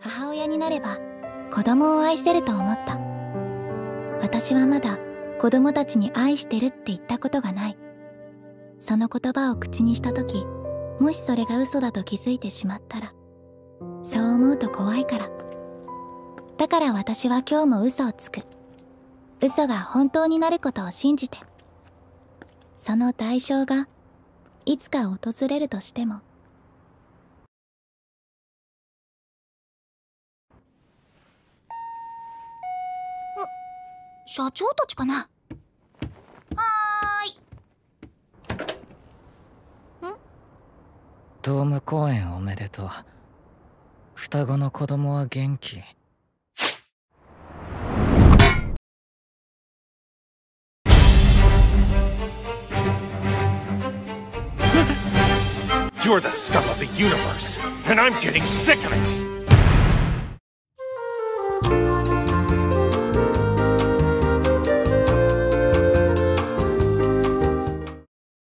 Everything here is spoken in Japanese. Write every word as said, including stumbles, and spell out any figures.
母親になれば子供を愛せると思った。私はまだ子供たちに愛してるって言ったことがない。その言葉を口にした時、もしそれが嘘だと気づいてしまったら、そう思うと怖いから。だから私は今日も嘘をつく。嘘が本当になることを信じて。その代償がいつか訪れるとしても。社長たちかな。はーい。ん？ ドーム公演おめでとう。双子の子供は元気？ You're the scum of the universe, and I'm getting sick of it!